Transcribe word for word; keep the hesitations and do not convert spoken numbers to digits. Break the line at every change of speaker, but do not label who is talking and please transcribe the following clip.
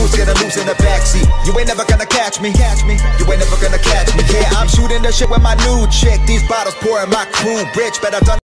loose, getting loose in the backseat. You ain't never gonna catch me, catch me. You ain't never gonna catch me. Yeah, I'm shooting the shit with my new chick. These bottles pouring my crew rich, but I've done